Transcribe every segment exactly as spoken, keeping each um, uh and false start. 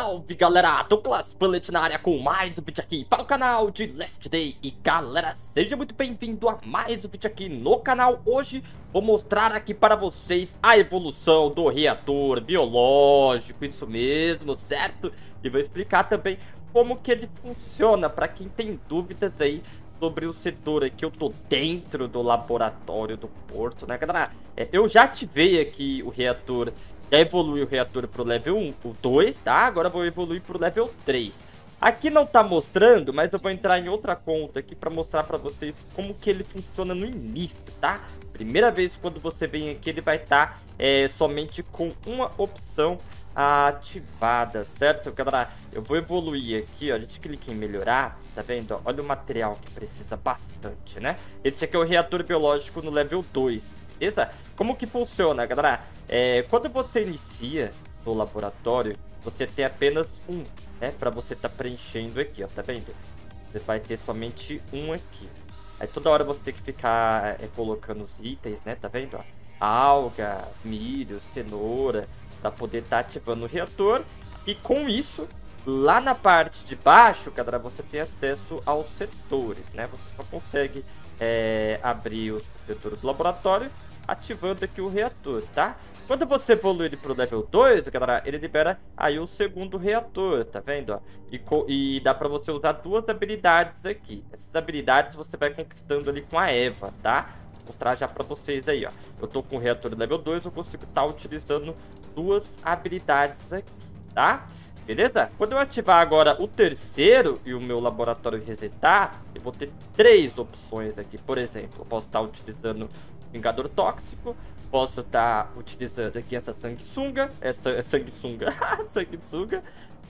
Salve galera, Douglas Bullet na área com mais um vídeo aqui para o canal de Last Day. E galera, seja muito bem-vindo a mais um vídeo aqui no canal. Hoje vou mostrar aqui para vocês a evolução do reator biológico, isso mesmo, certo? E vou explicar também como que ele funciona para quem tem dúvidas aí sobre o setor aqui. Eu tô dentro do laboratório do porto, né galera? É, eu já ativei aqui o reator. Já evolui o reator pro level um, o dois, tá? Agora eu vou evoluir pro level três. Aqui não tá mostrando, mas eu vou entrar em outra conta aqui pra mostrar pra vocês como que ele funciona no início, tá? Primeira vez quando você vem aqui, ele vai estar é, somente com uma opção ativada, certo, galera? Eu vou evoluir aqui, ó, a gente clica em melhorar, tá vendo? Olha o material que precisa bastante, né? Esse aqui é o reator biológico no level dois. Beleza? Como que funciona, galera? É, quando você inicia no laboratório, você tem apenas um, né? Pra você tá preenchendo aqui, ó, tá vendo? Você vai ter somente um aqui. Aí toda hora você tem que ficar é, colocando os itens, né? Tá vendo? Ó? Algas, milho, cenoura, pra poder tá ativando o reator. E com isso, lá na parte de baixo, galera, você tem acesso aos setores, né? Você só consegue é, abrir o setor do laboratório ativando aqui o reator, tá? Quando você evolui ele pro level dois, galera, ele libera aí o segundo reator, tá vendo? Ó? E, e dá pra você usar duas habilidades aqui. Essas habilidades você vai conquistando ali com a Eva, tá? Vou mostrar já pra vocês aí, ó. Eu tô com o reator level dois, eu consigo estar utilizando duas habilidades aqui, tá? Beleza? Quando eu ativar agora o terceiro e o meu laboratório resetar, eu vou ter três opções aqui. Por exemplo, eu posso estar utilizando Vingador Tóxico, posso estar utilizando aqui essa sanguessuga, essa é sanguessuga, sanguessuga,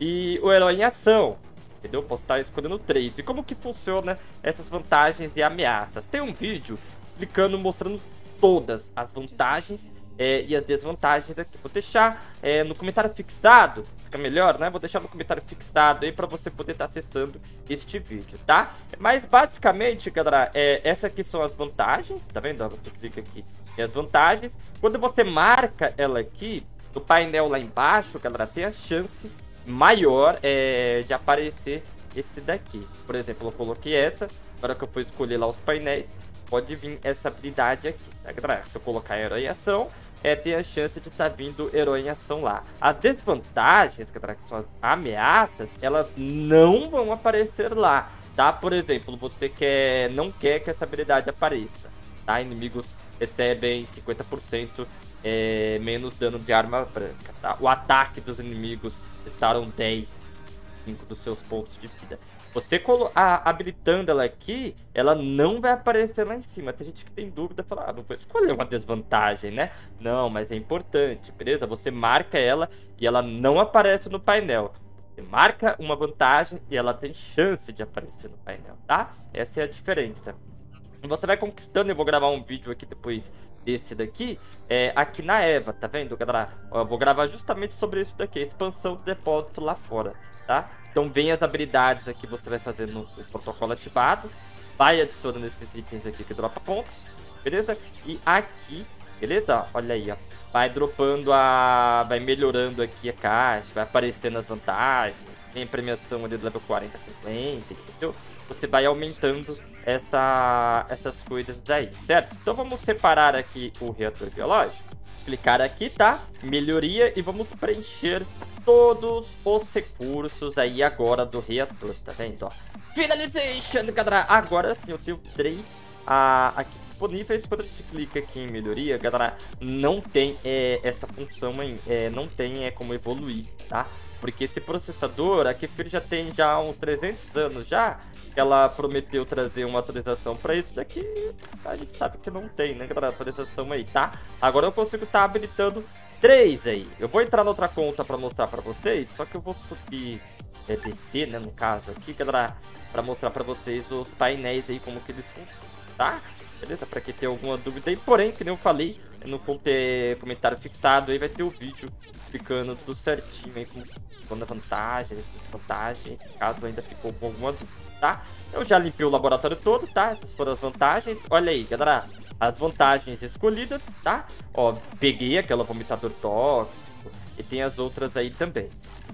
e o herói em ação, entendeu? Posso estar escolhendo três. E como que funciona essas vantagens e ameaças? Tem um vídeo explicando, mostrando todas as vantagens é, e as desvantagens aqui. Vou deixar é, no comentário fixado, fica melhor, né? Vou deixar no comentário fixado aí pra você poder estar acessando este vídeo, tá? Mas basicamente, galera, é, essas aqui são as vantagens, tá vendo? Você clica aqui em as vantagens. Quando você marca ela aqui, no painel lá embaixo, galera, tem a chance maior é, de aparecer esse daqui. Por exemplo, eu coloquei essa, agora que eu for escolher lá os painéis, pode vir essa habilidade aqui, tá, galera? Se eu colocar herói em ação, é, tem a chance de estar tá vindo herói em ação lá. As desvantagens, galera, que são as ameaças, elas não vão aparecer lá, tá? Por exemplo, você quer, não quer que essa habilidade apareça, tá? Inimigos recebem cinquenta por cento é, menos dano de arma branca, tá? O ataque dos inimigos restaram dez, cinco dos seus pontos de vida. Você a, habilitando ela aqui, ela não vai aparecer lá em cima. Tem gente que tem dúvida, fala, ah, não vou escolher uma desvantagem, né? Não, mas é importante, beleza? Você marca ela e ela não aparece no painel. Você marca uma vantagem e ela tem chance de aparecer no painel, tá? Essa é a diferença. Você vai conquistando, eu vou gravar um vídeo aqui depois desse daqui, é, aqui na Eva, tá vendo, galera? Ó, eu vou gravar justamente sobre isso daqui, a expansão do depósito lá fora, tá? Então vem as habilidades aqui, você vai fazendo o protocolo ativado, vai adicionando esses itens aqui que dropa pontos, beleza? E aqui, beleza? Olha aí, ó, vai dropando a... vai melhorando aqui a caixa, vai aparecendo as vantagens, tem premiação ali do level quarenta, cinquenta, entendeu? Você vai aumentando essa, essas coisas daí, certo? Então vamos separar aqui o reator biológico, clicar aqui, tá? Melhoria e vamos preencher todos os recursos aí agora do reator, tá vendo? Ó, finalization, galera. Agora sim eu tenho três ah, aqui disponíveis. Quando a gente clica aqui em melhoria, galera, não tem é, essa função aí, é, não tem é, como evoluir, tá? Porque esse processador, a Kefir já tem já uns trezentos anos já, que ela prometeu trazer uma atualização para isso daqui, a gente sabe que não tem, né, galera, atualização aí, tá? Agora eu consigo estar tá habilitando três aí. Eu vou entrar na outra conta para mostrar para vocês, só que eu vou subir, é, descer, né, no caso aqui, galera, para mostrar para vocês os painéis aí, como que eles funcionam, tá? Beleza? Para quem tem alguma dúvida aí, porém, que nem eu falei, no comentário fixado aí vai ter o vídeo explicando tudo certinho aí, com as vantagens, vantagens, caso ainda ficou com alguma dúvida, tá? Eu já limpei o laboratório todo, tá? Essas foram as vantagens. Olha aí, galera, as vantagens escolhidas, tá? Ó, peguei aquela vomitador tóxico e tem as outras aí também.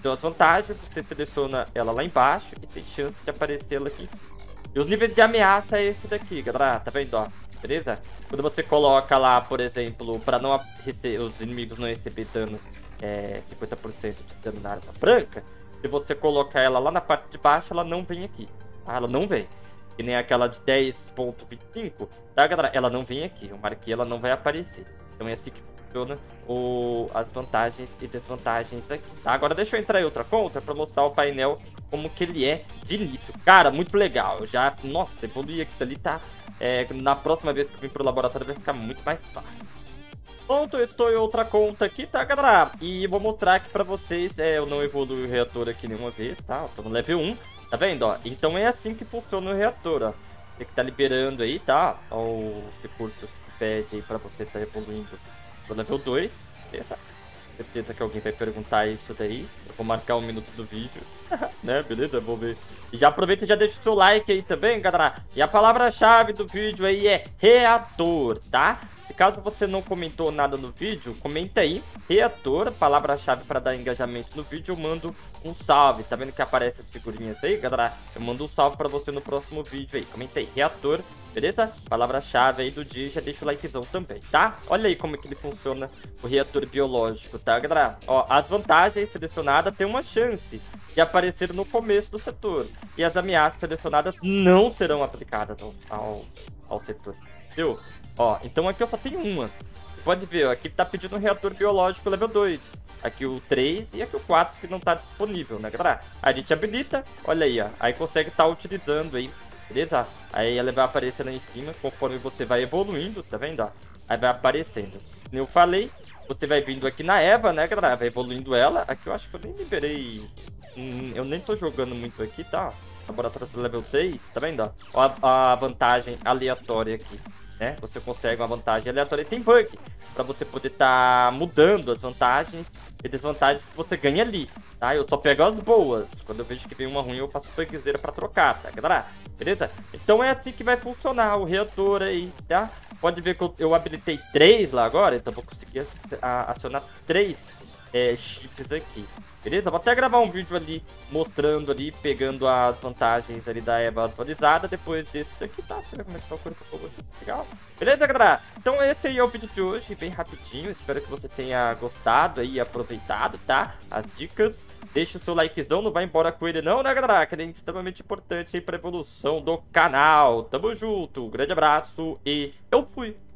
Então as vantagens, você seleciona ela lá embaixo e tem chance de aparecer ela aqui em cima. E os níveis de ameaça é esse daqui, galera, tá vendo, ó? Beleza? Quando você coloca lá, por exemplo, pra não os inimigos não receber dano, é, cinquenta por cento de dano na arma branca, se você colocar ela lá na parte de baixo, ela não vem aqui, tá? Ela não vem. Que nem aquela de dez ponto vinte e cinco, tá, galera? Ela não vem aqui, eu marquei, ela não vai aparecer. Então é assim que funciona o, as vantagens e desvantagens aqui, tá? Agora deixa eu entrar em outra conta pra mostrar o painel como que ele é de início. Cara, muito legal. Eu já, nossa, evoluir aqui dali, tá? É, na próxima vez que eu vim pro laboratório vai ficar muito mais fácil. Pronto, eu estou em outra conta aqui, tá, galera? E vou mostrar aqui pra vocês, é, eu não evoluí o reator aqui nenhuma vez, tá? Eu tô no level um, tá vendo, ó? Então é assim que funciona o reator, ó. Tem que tá liberando aí, tá? Ó, os recursos que pede aí pra você tá evoluindo pro level dois, beleza? Certeza que alguém vai perguntar isso daí. Eu vou marcar um minuto do vídeo, né? Beleza? Vou ver. E já aproveita e já deixa o seu like aí também, galera. E a palavra-chave do vídeo aí é reator, tá? Se caso você não comentou nada no vídeo, comenta aí, reator, palavra-chave para dar engajamento no vídeo, eu mando um salve. Tá vendo que aparece as figurinhas aí, galera? Eu mando um salve para você no próximo vídeo aí. Comenta aí, reator, beleza? Palavra-chave aí do dia, já deixa o likezão também, tá? Olha aí como é que ele funciona, o reator biológico, tá, galera? Ó, as vantagens selecionadas tem uma chance de aparecer no começo do setor. E as ameaças selecionadas não serão aplicadas ao, ao, ao setor. Viu? Ó, então aqui eu só tenho uma. Pode ver, ó, aqui tá pedindo um reator biológico level dois. Aqui o três e aqui o quatro que não tá disponível, né, galera? A gente habilita, olha aí, ó. Aí consegue estar tá utilizando aí, beleza? Aí ela vai aparecer lá em cima conforme você vai evoluindo, tá vendo, ó? Aí vai aparecendo. Como eu falei, você vai vindo aqui na Eva, né, galera? Vai evoluindo ela. Aqui eu acho que eu nem liberei... Hum, eu nem tô jogando muito aqui, tá? Laboratório do level três, tá vendo, ó? A, a vantagem aleatória aqui, né? Você consegue uma vantagem aleatória e tem bug pra você poder tá mudando as vantagens e desvantagens que você ganha ali, tá? Eu só pego as boas. Quando eu vejo que vem uma ruim, eu faço bugzeira pra trocar, tá, galera? Beleza? Então é assim que vai funcionar o reator aí, tá? Pode ver que eu, eu habilitei três lá agora, então vou conseguir acionar três é, chips aqui. Beleza? Vou até gravar um vídeo ali, mostrando ali, pegando as vantagens ali da Eva atualizada, depois desse daqui, tá? Deixa eu ver como é que tá o corpo fogo aqui. Legal? Beleza, galera? Então esse aí é o vídeo de hoje, bem rapidinho. Espero que você tenha gostado aí, aproveitado, tá? As dicas. Deixa o seu likezão, não vai embora com ele não, né, galera? Que ele é extremamente importante aí pra evolução do canal. Tamo junto, um grande abraço e eu fui!